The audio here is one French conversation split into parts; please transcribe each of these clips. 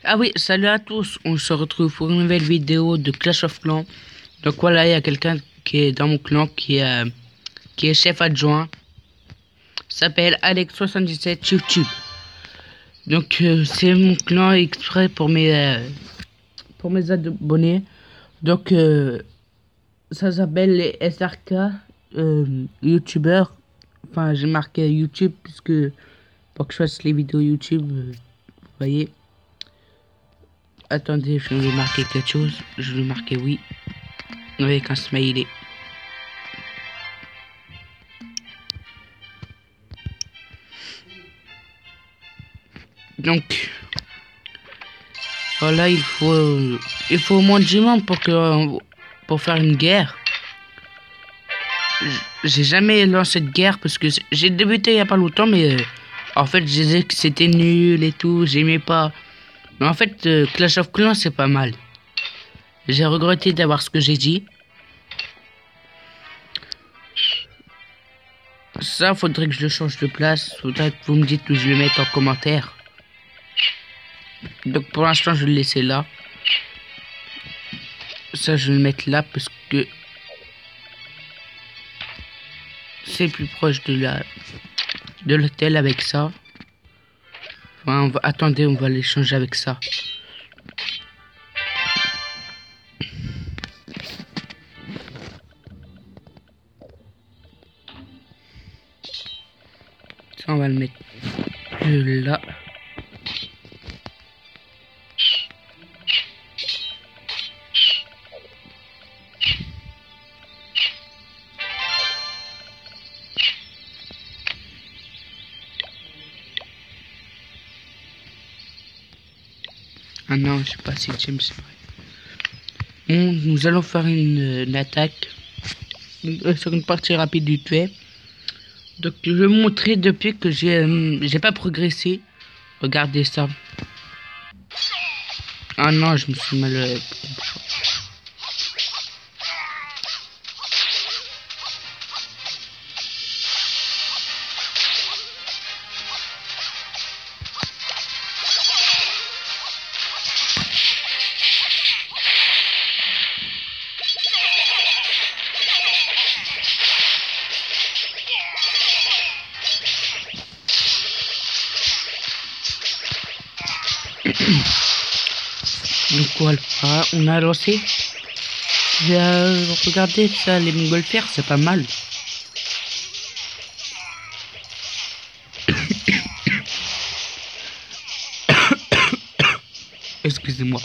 Ah oui, salut à tous, on se retrouve pour une nouvelle vidéo de Clash of Clans. Donc voilà, il y a quelqu'un qui est dans mon clan qui est chef adjoint. S'appelle Alex77 YouTube. Donc c'est mon clan exprès pour mes abonnés. Donc ça s'appelle les SRK YouTubeurs. Enfin j'ai marqué YouTube puisque pour que je fasse les vidéos YouTube, vous voyez. Attendez, je vais marquer quelque chose. Je vais marquer oui. Avec un smiley. Donc, voilà, il faut au moins 10 membres pour faire une guerre. J'ai jamais lancé de guerre parce que j'ai débuté il y a pas longtemps, mais en fait, je disais que c'était nul et tout, j'aimais pas. Mais en fait, Clash of Clans, c'est pas mal. J'ai regretté d'avoir ce que j'ai dit. Ça, faudrait que je le change de place. Faudrait que vous me dites où je le mette en commentaire. Donc pour l'instant, je vais le laisser là. Ça, je vais le mettre là parce que c'est plus proche de l'hôtel avec ça. Enfin, attendez, on va l'échanger avec ça. Ça, on va le mettre là. Ah non, je sais pas si James c'est vrai. Bon, nous allons faire une attaque sur une partie rapide du tuet. Donc je vais vous montrer depuis que j'ai pas progressé. Regardez ça. Ah non, je me suis mal. Donc voilà, on a lancé. Regardez ça, les montgolfières, c'est pas mal. Excusez-moi.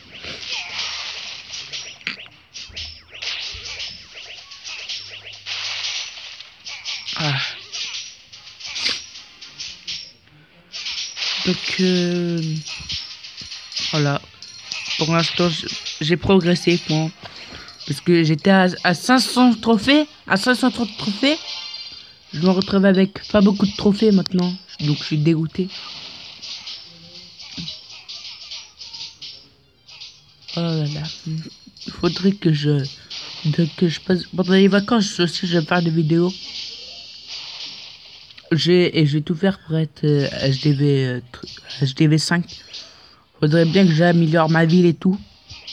Ah. Donc voilà. Pour l'instant, j'ai progressé, moi. Parce que j'étais à 500 trophées. À 530 trophées. Je me retrouve avec pas beaucoup de trophées maintenant. Donc je suis dégoûté. Oh là là. Il faudrait que je passe. Pendant les vacances aussi, je vais faire des vidéos. Je vais tout faire pour être HDV 5. Faudrait bien que j'améliore ma ville et tout.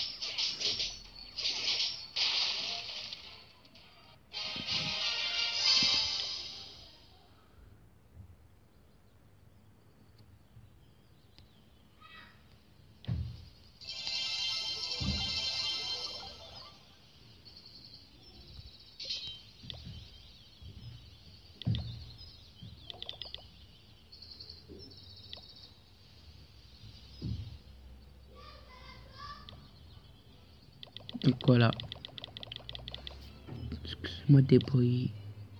Donc voilà. Excusez-moi des bruits.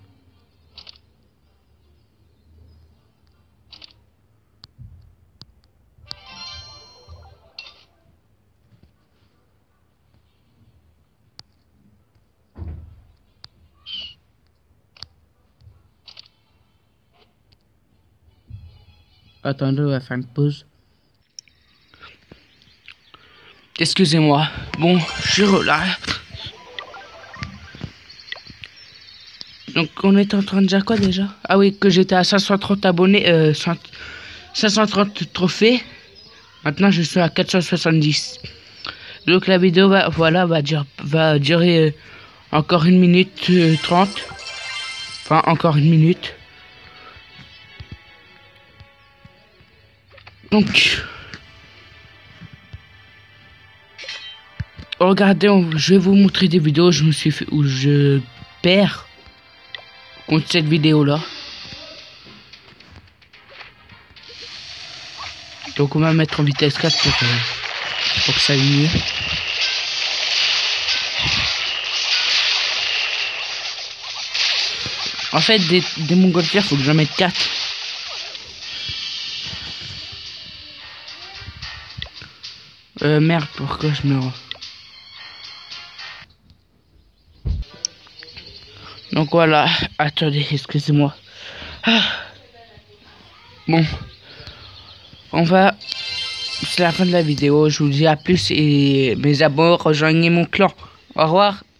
Attendez, on va faire une pause. Excusez-moi. Bon, je suis là. Donc on est en train de dire quoi déjà? Ah oui, que j'étais à 530 abonnés, 530 trophées. Maintenant, je suis à 470. Donc la vidéo va durer encore 1 minute 30. Enfin, encore 1 minute. Donc, regardez, je vais vous montrer des vidéos où je me suis fait, où je perds contre cette vidéo là. Donc on va mettre en vitesse 4 pour que ça aille mieux. En fait, des montgolfières, faut que j'en mette 4. Merde, pourquoi je me... Donc voilà, attendez, excusez-moi. Bon, c'est la fin de la vidéo, je vous dis à plus et mes abonnés, rejoignez mon clan. Au revoir.